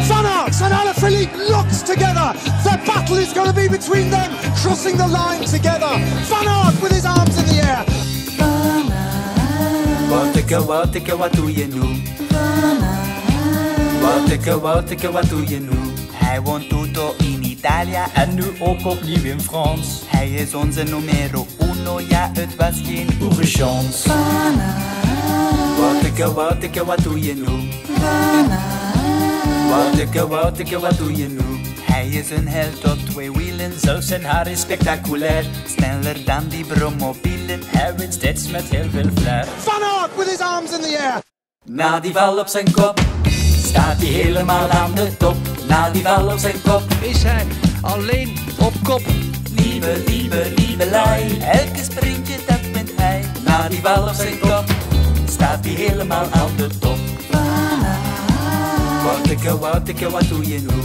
Van Aert and Alaphilippe locked together. The battle is going to be between them, crossing the line together. Van Aert with his arms in the air. Wouteke, wat doe je nu? Wouteke, wat doe je nu? Hij won Toto in Italië En nu ook opnieuw in Frans. Hij is onze numero uno, ja het was geen Oerenchance. Wouteke, wat doe je nu? Wouteke, wat doe je nu? Hij is een held op twee wielen, Zelfs zijn haar is spectaculair. sneller dan die brommobielen. Hij wint steeds met heel veel flair. Van Aert with his arms in the air. Na die val op zijn kop, staat hij helemaal aan de top. Na die val op zijn kop, Is hij alleen op kop? lieve lei. Elke sprintje dat wint hij. Na die val op zijn kop, staat hij helemaal aan de top. Wouteke, wat doe je nu?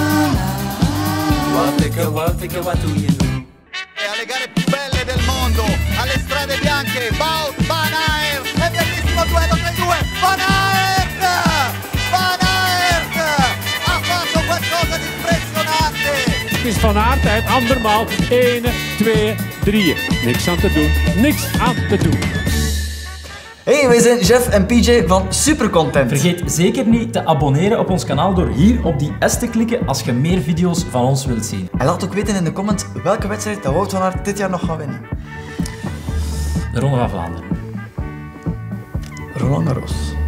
Wouteke, wat doe je nu? Alle gare più belle del mondo, alle strade bianche, Wout van Aert, è bellissimo duello tra i due, Van Aert! Van Aert ha fatto qualcosa di impressionante! Het is Van Aert, hij heeft andermaal 1, 2, 3. Niks aan te doen, niks aan te doen. Hey, wij zijn Jeff en PJ van Supercontent. Vergeet zeker niet te abonneren op ons kanaal door hier op die S te klikken als je meer video's van ons wilt zien. En laat ook weten in de comments welke wedstrijd dat Wout van Aert dit jaar nog gaat winnen. De Ronde van Vlaanderen. Roland Garros.